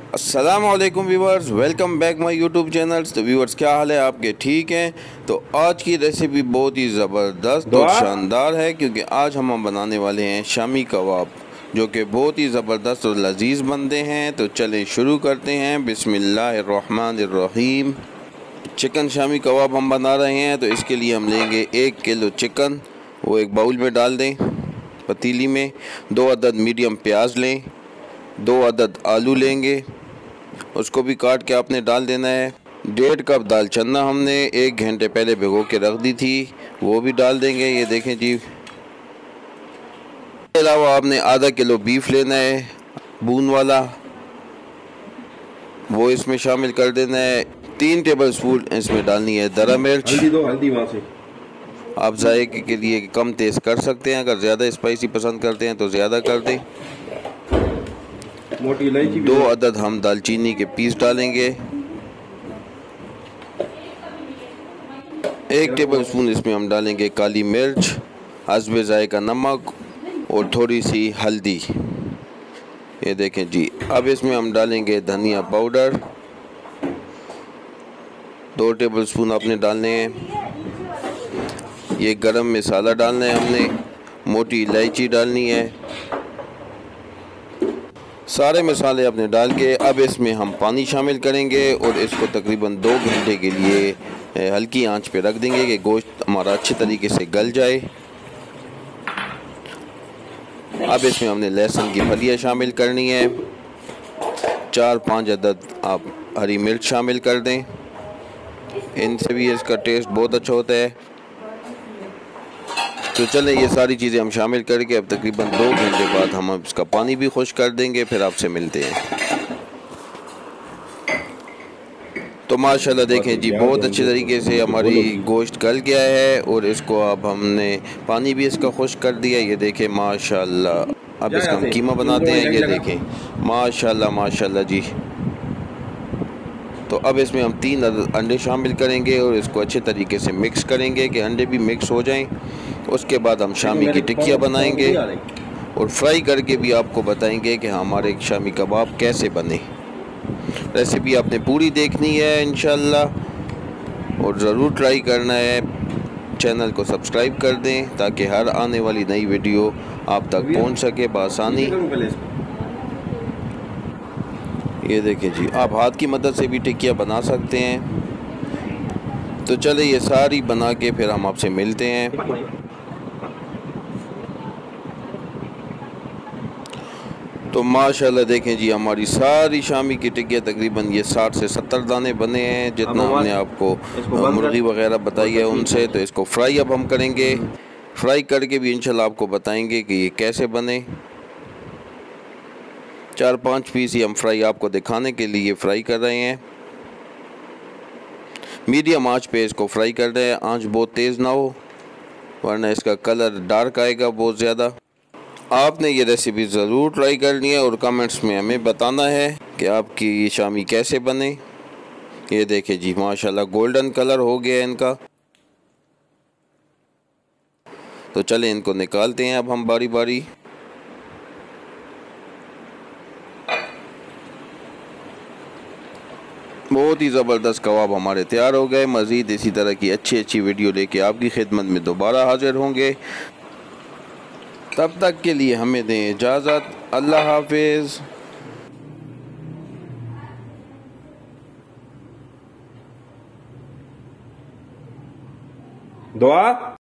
अस्सलामुअलैकुम viewers, welcome back my YouTube channels. तो viewers, क्या हाल है आपके? ठीक हैं। तो आज की रेसिपी बहुत ही ज़बरदस्त और शानदार है, क्योंकि आज हम बनाने वाले हैं शामी कबाब, जो कि बहुत ही ज़बरदस्त और लजीज बनते हैं। तो चलें शुरू करते हैं। बिस्मिल्लाहिर्रहमानिर्रहीम। चिकन शामी कबाब हम बना रहे हैं, तो इसके लिए हम लेंगे 1 किलो चिकन। वो एक बाउल में डाल दें, पतीली में। 2 अदद मीडियम प्याज लें। 2 अदद आलू लेंगे, उसको भी काट के आपने डाल देना है। 1.5 कप दाल चना हमने 1 घंटे पहले भिगो के रख दी थी, वो भी डाल देंगे। ये देखें जी। इसके अलावा आपने आधा किलो बीफ लेना है, बून वाला, वो इसमें शामिल कर देना है। 3 टेबल स्पून इसमें डालनी है दरा मिर्च। हल्दी वहाँ से आप जायके के लिए कम तेज़ कर सकते हैं, अगर ज़्यादा स्पाइसी पसंद करते हैं तो ज़्यादा कर दें। मोटी इलायची 2 अदद हम दालचीनी के पीस डालेंगे। 1 टेबल स्पून इसमें हम डालेंगे काली मिर्च, हस्बे जायका नमक और थोड़ी सी हल्दी। ये देखें जी। अब इसमें हम डालेंगे धनिया पाउडर, 2 टेबल स्पून आपने डालने हैं। ये गरम मसाला डालना है हमने, मोटी इलायची डालनी है। सारे मसाले आपने डाल के अब इसमें हम पानी शामिल करेंगे और इसको तकरीबन 2 घंटे के लिए हल्की आंच पे रख देंगे कि गोश्त हमारा अच्छे तरीके से गल जाए। अब इसमें हमने लहसुन की फलियाँ शामिल करनी है। 4-5 अदद आप हरी मिर्च शामिल कर दें, इनसे भी इसका टेस्ट बहुत अच्छा होता है। तो चलें, ये सारी चीज़ें हम शामिल करके अब तकरीबन 2 घंटे बाद हम इसका पानी भी खुश कर देंगे, फिर आपसे मिलते हैं। तो माशाल्लाह देखें जी, बहुत अच्छे तरीके से हमारी गोश्त गल गया है और इसको अब हमने पानी भी इसका खुश कर दिया। ये देखें माशाल्लाह। अब इसका हम कीमा बनाते हैं। ये देखें माशाल्लाह माशाल्लाह जी। तो अब इसमें हम 3 अंडे शामिल करेंगे और इसको अच्छे तरीके से मिक्स करेंगे कि अंडे भी मिक्स हो जाएं। उसके बाद हम शामी की टिक्कियाँ बनाएंगे और फ्राई करके भी आपको बताएंगे कि हमारे शामी कबाब कैसे बने। रेसिपी आपने पूरी देखनी है इंशाल्लाह और ज़रूर ट्राई करना है। चैनल को सब्सक्राइब कर दें ताकि हर आने वाली नई वीडियो आप तक पहुंच सके बआसानी। ये देखें जी, आप हाथ की मदद से भी टिक्कियाँ बना सकते हैं। तो चले ये सारी बना के फिर हम आपसे मिलते हैं। तो माशाल्लाह देखें जी, हमारी सारी शामी की टिक्कियाँ तकरीबन ये 60 से 70 दाने बने हैं, जितना हमने आपको मुर्गी वगैरह बताई है उनसे। तो इसको फ्राई अब हम करेंगे। फ्राई करके भी इंशाल्लाह आपको बताएंगे कि ये कैसे बने। 4-5 पीस ही हम फ्राई आपको दिखाने के लिए फ्राई कर रहे हैं। मीडियम आंच पे इसको फ्राई कर रहे हैं, आंच बहुत तेज़ ना हो वरना इसका कलर डार्क आएगा बहुत ज़्यादा। आपने ये रेसिपी ज़रूर ट्राई करनी है और कमेंट्स में हमें बताना है कि आपकी ये शामी कैसे बने। ये देखें जी माशाल्लाह गोल्डन कलर हो गया है इनका। तो चलें इनको निकालते हैं अब हम बारी बारी। बहुत ही ज़बरदस्त कबाब हमारे तैयार हो गए। मज़ीद इसी तरह की अच्छी वीडियो लेके आपकी खिदमत में दोबारा हाजिर होंगे। तब तक के लिए हमें दें इजाज़त। अल्लाह हाफिज़। दुआ।